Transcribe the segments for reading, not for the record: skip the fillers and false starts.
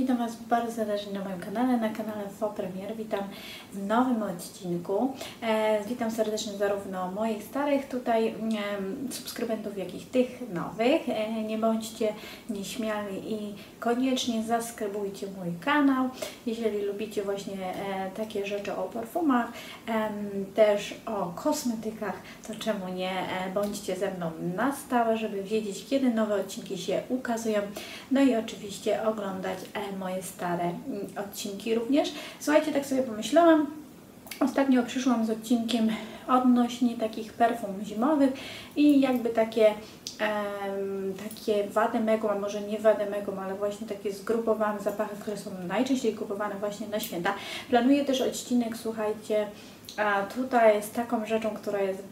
witam Was bardzo serdecznie na moim kanale, na kanale Faux Premier. Witam w nowym odcinku. Witam serdecznie zarówno moich starych tutaj subskrybentów, jak i tych nowych. Nie bądźcie nieśmiali i koniecznie zasubskrybujcie mój kanał. Jeżeli lubicie właśnie takie rzeczy o perfumach, też o kosmetykach, to czemu nie? Bądźcie ze mną na stałe, żeby wiedzieć, kiedy nowe odcinki się ukazują. No i oczywiście oglądać moje stare odcinki również. Słuchajcie, tak sobie pomyślałam, ostatnio przyszłam z odcinkiem odnośnie takich perfum zimowych i jakby takie vademecum, a może nie vademecum, ale właśnie takie zgrupowane zapachy, które są najczęściej kupowane właśnie na święta. Planuję też odcinek, słuchajcie, tutaj z taką rzeczą, która jest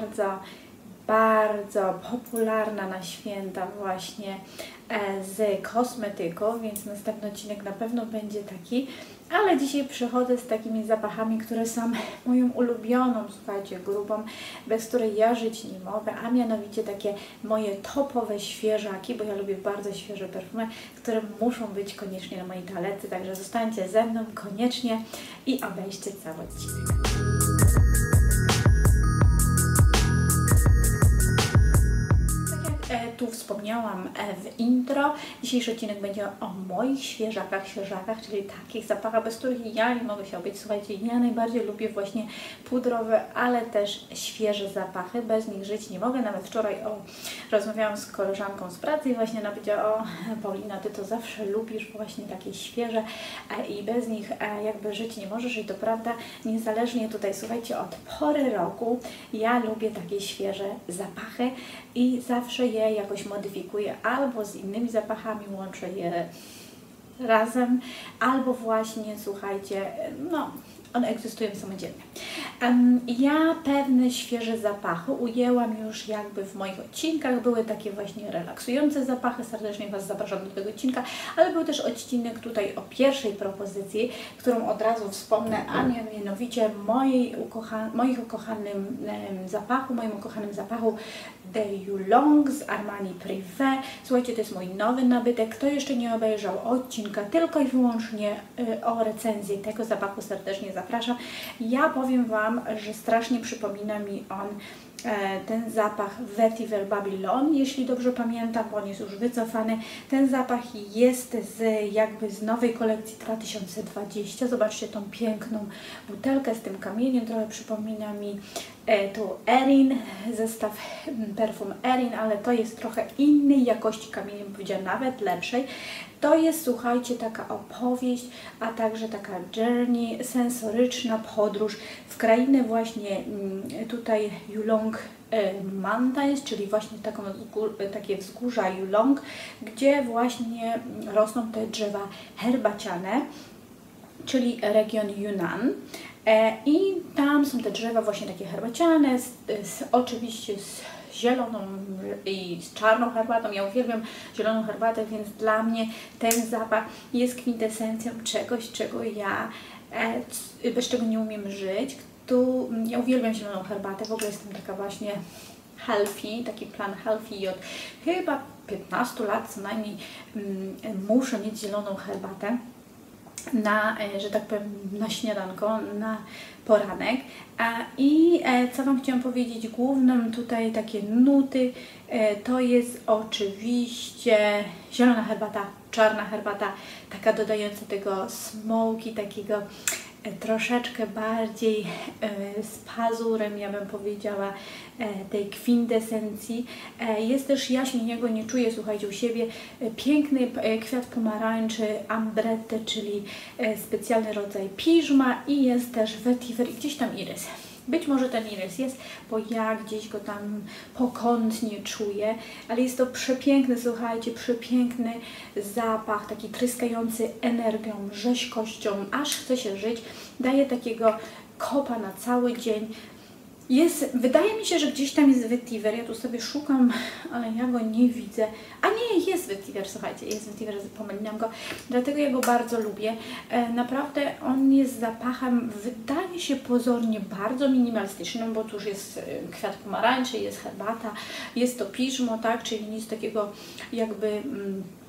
bardzo popularna na święta właśnie z kosmetyką, więc następny odcinek na pewno będzie taki, ale dzisiaj przychodzę z takimi zapachami, które są moją ulubioną, słuchajcie, grupą, bez której ja żyć nie mogę, a mianowicie takie moje topowe świeżaki, bo ja lubię bardzo świeże perfumy, które muszą być koniecznie na mojej talerce, także zostańcie ze mną koniecznie i obejrzcie cały odcinek. Tu wspomniałam w intro, dzisiejszy odcinek będzie o moich świeżakach, czyli takich zapachach, bez których ja nie mogę się obyć. Słuchajcie, ja najbardziej lubię właśnie pudrowe, ale też świeże zapachy, bez nich żyć nie mogę. Nawet wczoraj rozmawiałam z koleżanką z pracy i właśnie ona powiedziała: o Paulina, Ty to zawsze lubisz właśnie takie świeże i bez nich jakby żyć nie możesz, i to prawda, niezależnie tutaj, słuchajcie, od pory roku ja lubię takie świeże zapachy i zawsze je jakoś modyfikuję, albo z innymi zapachami łączę je razem, albo właśnie, słuchajcie, no, one egzystują samodzielnie. Ja pewne świeże zapachy ujęłam już jakby w moich odcinkach, były takie właśnie relaksujące zapachy, serdecznie Was zapraszam do tego odcinka, ale był też odcinek tutaj o pierwszej propozycji, którą od razu wspomnę, a mianowicie moim ukochanym zapachu de Yulong z Armani Privé. Słuchajcie, to jest mój nowy nabytek. Kto jeszcze nie obejrzał odcinka tylko i wyłącznie o recenzji tego zapachu, serdecznie zapraszam. Ja powiem Wam, że strasznie przypomina mi on ten zapach Vetiver Babylon, jeśli dobrze pamiętam, bo on jest już wycofany. Ten zapach jest z nowej kolekcji 2020. Zobaczcie tą piękną butelkę z tym kamieniem, trochę przypomina mi tu Erin, zestaw perfum Erin, ale to jest trochę innej jakości kamienia, bym powiedziała nawet lepszej. To jest, słuchajcie, taka opowieść, a także taka journey, sensoryczna podróż w krainę właśnie tutaj Yulong Mountains, czyli właśnie takie wzgórza Yulong, gdzie właśnie rosną te drzewa herbaciane, czyli region Yunnan. I tam są te drzewa właśnie takie herbaciane, oczywiście z zieloną i z czarną herbatą. Ja uwielbiam zieloną herbatę, więc dla mnie ten zapach jest kwintesencją czegoś, czego ja bez czego nie umiem żyć. Ja uwielbiam zieloną herbatę, w ogóle jestem taka właśnie healthy, taki plan healthy i od chyba 15 lat co najmniej muszę mieć zieloną herbatę na, że tak powiem, na śniadanko, na poranek. I co Wam chciałam powiedzieć, główną tutaj takie nuty to jest oczywiście zielona herbata, czarna herbata, taka dodająca tego smoki, takiego troszeczkę bardziej z pazurem, ja bym powiedziała, tej kwintesencji. Jest też jaśnieniego, nie czuję, słuchajcie, u siebie. Piękny kwiat pomarańczy, ambrette, czyli specjalny rodzaj piżma, i jest też vetiver i gdzieś tam irys. Być może ten irys jest, bo ja gdzieś go tam pokątnie czuję, ale jest to przepiękny, słuchajcie, przepiękny zapach, taki tryskający energią, rzeźkością, aż chce się żyć, daje takiego kopa na cały dzień. Wydaje mi się, że gdzieś tam jest vetiver, ja tu sobie szukam, ale ja go nie widzę. A nie, jest vetiver, słuchajcie, jest vetiver, pominam go, dlatego ja go bardzo lubię. Naprawdę on jest zapachem, wydaje się pozornie bardzo minimalistycznym, bo tu już jest kwiat pomarańczy, jest herbata, jest to piżmo, tak, czyli nic takiego jakby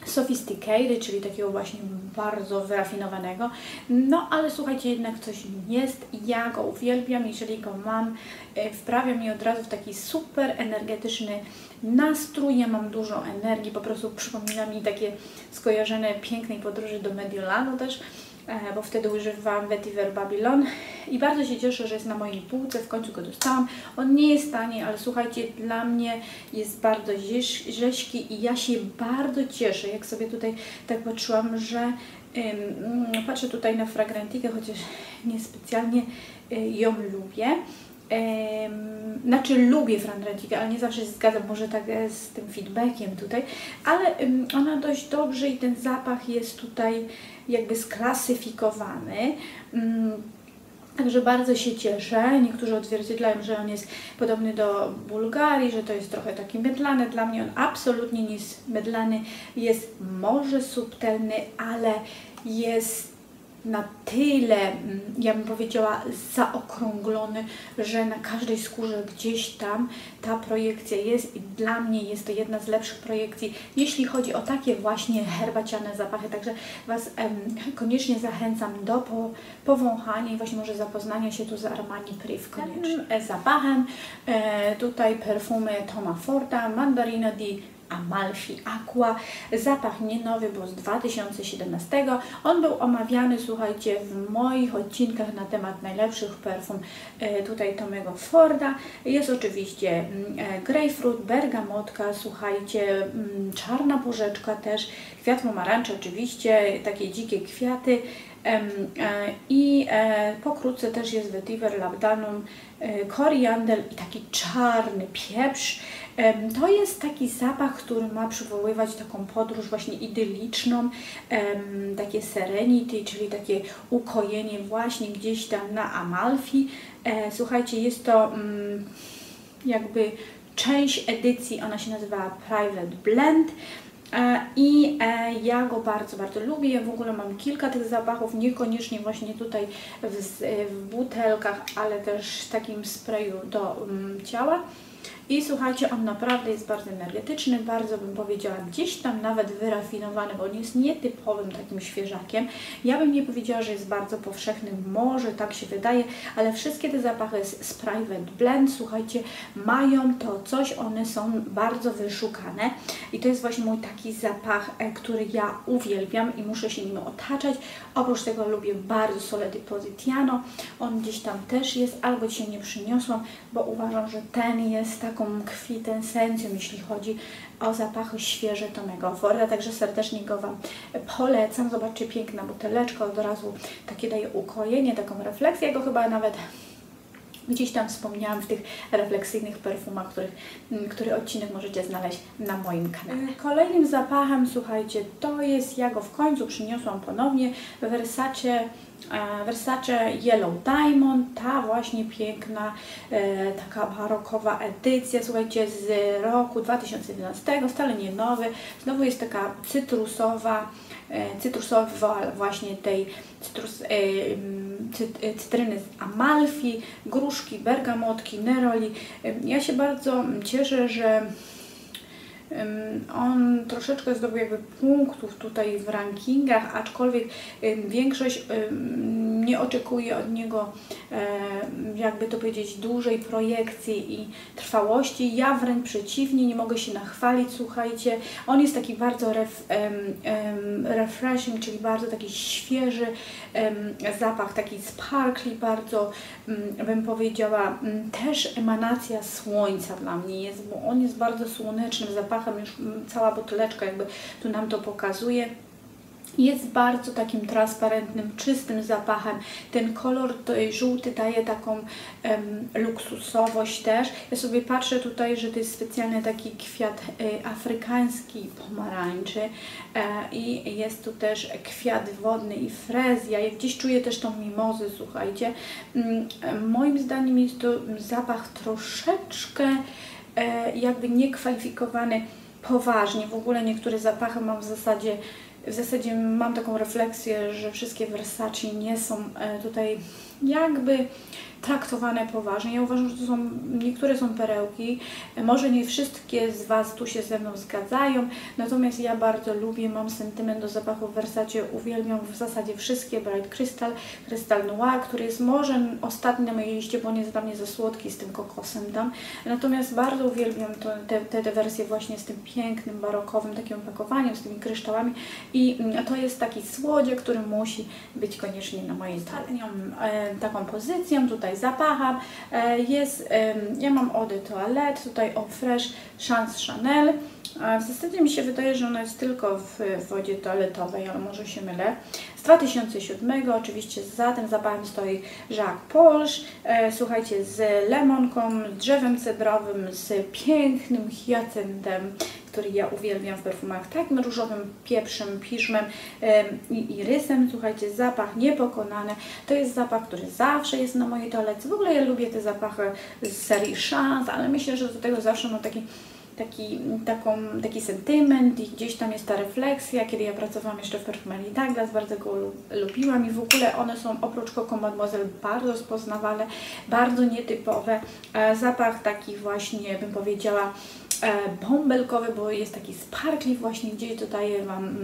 sophisticated, czyli takiego właśnie bardzo wyrafinowanego. No ale słuchajcie, jednak coś jest. Ja go uwielbiam, jeżeli go mam, wprawia mnie od razu w taki super energetyczny nastrój. Ja mam dużo energii, po prostu przypomina mi takie skojarzone pięknej podróży do Mediolanu też, bo wtedy używałam Vetiver Babylon i bardzo się cieszę, że jest na mojej półce, w końcu go dostałam. On nie jest tani, ale słuchajcie, dla mnie jest bardzo rzeźki i ja się bardzo cieszę, jak sobie tutaj tak patrzyłam, że patrzę tutaj na Fragrantikę, chociaż niespecjalnie ją lubię. Znaczy lubię Fragrantikę, ale nie zawsze się zgadzam, może tak z tym feedbackiem tutaj, ale ona dość dobrze i ten zapach jest tutaj jakby sklasyfikowany. Także bardzo się cieszę. Niektórzy odzwierciedlają, że on jest podobny do Bułgarii, że to jest trochę taki mydlany. Dla mnie on absolutnie nie jest mydlany. Jest może subtelny, ale jest na tyle, ja bym powiedziała, zaokrąglony, że na każdej skórze gdzieś tam ta projekcja jest i dla mnie jest to jedna z lepszych projekcji, jeśli chodzi o takie właśnie herbaciane zapachy. Także Was koniecznie zachęcam do powąchania i właśnie może zapoznania się tu z Armani Priv koniecznie. Zapachem tutaj perfumy Toma Forda, Mandarino di Amalfi Aqua. Zapach nie nowy, bo z 2017. On był omawiany, słuchajcie, w moich odcinkach na temat najlepszych perfum tutaj Tomego Forda. Jest oczywiście grapefruit, bergamotka, słuchajcie, czarna porzeczka też, kwiat pomarańczy oczywiście, takie dzikie kwiaty. I pokrótce też jest Vetiver Labdanum, koriander i taki czarny pieprz. To jest taki zapach, który ma przywoływać taką podróż właśnie idyliczną, takie serenity, czyli takie ukojenie właśnie gdzieś tam na Amalfi. Słuchajcie, jest to jakby część edycji, ona się nazywa Private Blend. I ja go bardzo, bardzo lubię. Ja w ogóle mam kilka tych zapachów, niekoniecznie właśnie tutaj w butelkach, ale też w takim sprayu do ciała. I słuchajcie, on naprawdę jest bardzo energetyczny, bardzo bym powiedziała gdzieś tam nawet wyrafinowany, bo on jest nietypowym takim świeżakiem. Ja bym nie powiedziała, że jest bardzo powszechny, może tak się wydaje, ale wszystkie te zapachy z Private Blend, słuchajcie, mają to coś, one są bardzo wyszukane i to jest właśnie mój taki zapach, który ja uwielbiam i muszę się nim otaczać. Oprócz tego lubię bardzo Sole di Positiano, on gdzieś tam też jest, albo dzisiaj nie przyniosłam, bo uważam, że ten jest taką kwintesencją, jeśli chodzi o zapachy świeże Tomego Forda, także serdecznie go Wam polecam. Zobaczcie, piękna buteleczka, od razu takie daje ukojenie, taką refleksję. Ja go chyba nawet gdzieś tam wspomniałam w tych refleksyjnych perfumach, który odcinek możecie znaleźć na moim kanale. Kolejnym zapachem, słuchajcie, to jest, ja go w końcu przyniosłam ponownie, Versace Yellow Diamond, ta właśnie piękna, taka barokowa edycja, słuchajcie, z roku 2011, wcale nie nowy, znowu jest taka cytrusowa właśnie tej cytryny z Amalfi, gruszki, bergamotki, neroli. Ja się bardzo cieszę, że on troszeczkę zdobył jakby punktów tutaj w rankingach, aczkolwiek większość nie oczekuje od niego, jakby to powiedzieć, dużej projekcji i trwałości. Ja wręcz przeciwnie, nie mogę się nachwalić, słuchajcie. On jest taki bardzo refreshing, czyli bardzo taki świeży zapach, taki sparkly, bardzo bym powiedziała, też emanacja słońca dla mnie jest, bo on jest bardzo słonecznym zapachem, już cała buteleczka jakby tu nam to pokazuje. Jest bardzo takim transparentnym, czystym zapachem. Ten kolor żółty daje taką luksusowość też. Ja sobie patrzę tutaj, że to jest specjalny taki kwiat afrykański pomarańczy i jest tu też kwiat wodny i frezja. Ja gdzieś czuję też tą mimozę, słuchajcie. Moim zdaniem jest to zapach troszeczkę jakby niekwalifikowany poważnie. W ogóle niektóre zapachy mam w zasadzie mam taką refleksję, że wszystkie Versace nie są tutaj jakby traktowane poważnie. Ja uważam, że to są, niektóre są perełki, może nie wszystkie z Was tu się ze mną zgadzają, natomiast ja bardzo lubię, mam sentyment do zapachów Versace, uwielbiam w zasadzie wszystkie, Bright Crystal, Crystal Noir, który jest może ostatni na mojej liście, bo on jest dla mnie za słodki z tym kokosem tam, natomiast bardzo uwielbiam te wersje właśnie z tym pięknym, barokowym takim opakowaniem, z tymi kryształami i to jest taki słodziak, który musi być koniecznie na mojej ostatnią taką pozycją, tutaj zapachem jest, ja mam Eau de Toilette, tutaj Eau Fresh Chance Chanel. W zasadzie mi się wydaje, że ona jest tylko w wodzie toaletowej, ale może się mylę. Z 2007, oczywiście za tym zapachem stoi Jacques Polge, słuchajcie, z lemonką, z drzewem cedrowym, z pięknym hyacyntem, który ja uwielbiam w perfumach, takim różowym pieprzem, piżmem i irysem. Słuchajcie, zapach niepokonany. To jest zapach, który zawsze jest na mojej toalecie. W ogóle ja lubię te zapachy z serii Chance, ale myślę, że do tego zawsze mam taki sentyment i gdzieś tam jest ta refleksja, kiedy ja pracowałam jeszcze w perfumerii Douglas, bardzo go lubiłam i w ogóle one są oprócz Coco Mademoiselle bardzo rozpoznawalne, bardzo nietypowe. Zapach taki właśnie, bym powiedziała, bąbelkowy, bo jest taki sparkli właśnie, gdzieś dodaje Wam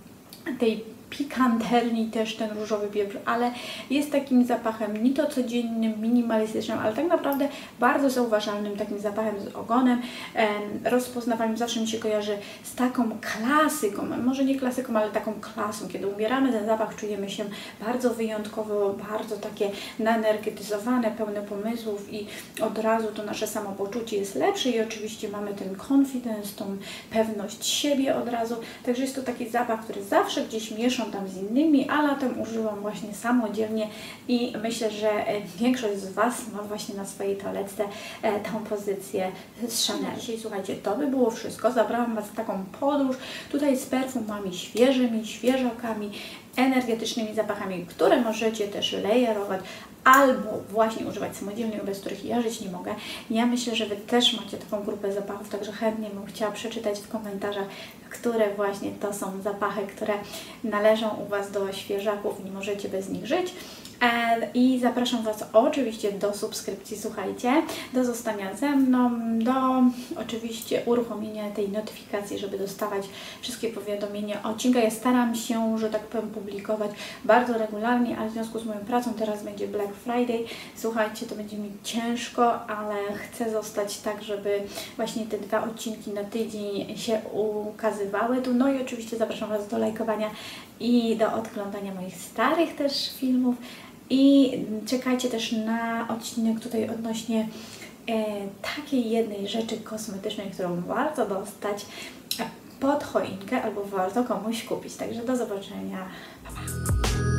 tej pikanterni też ten różowy pieprz, ale jest takim zapachem nie to codziennym, minimalistycznym, ale tak naprawdę bardzo zauważalnym takim zapachem z ogonem, rozpoznawalnym. Zawsze mi się kojarzy z taką klasyką, może nie klasyką, ale taką klasą. Kiedy ubieramy ten zapach, czujemy się bardzo wyjątkowo, bardzo takie naenergetyzowane, pełne pomysłów i od razu to nasze samopoczucie jest lepsze i oczywiście mamy ten confidence, tą pewność siebie od razu. Także jest to taki zapach, który zawsze gdzieś mieszam tam z innymi, a latem używam właśnie samodzielnie i myślę, że większość z Was ma właśnie na swojej toaletce tą pozycję z Chanel. Dzisiaj słuchajcie, to by było wszystko. Zabrałam Was w taką podróż tutaj z perfumami świeżymi, świeżakami, energetycznymi zapachami, które możecie też layerować albo właśnie używać samodzielnie, bez których ja żyć nie mogę. Ja myślę, że Wy też macie taką grupę zapachów, także chętnie bym chciała przeczytać w komentarzach, które właśnie to są zapachy, które należą u Was do świeżaków i nie możecie bez nich żyć. I zapraszam Was oczywiście do subskrypcji, słuchajcie, do zostania ze mną, do oczywiście uruchomienia tej notyfikacji, żeby dostawać wszystkie powiadomienia o odcinkach. Ja staram się, że tak powiem, publikować bardzo regularnie, ale w związku z moją pracą teraz będzie Black Friday. Słuchajcie, to będzie mi ciężko, ale chcę zostać tak, żeby właśnie te 2 odcinki na tydzień się ukazywały tu. No i oczywiście zapraszam Was do lajkowania i do odglądania moich starych też filmów. I czekajcie też na odcinek tutaj odnośnie takiej jednej rzeczy kosmetycznej, którą warto dostać pod choinkę albo warto komuś kupić. Także do zobaczenia. Pa, pa.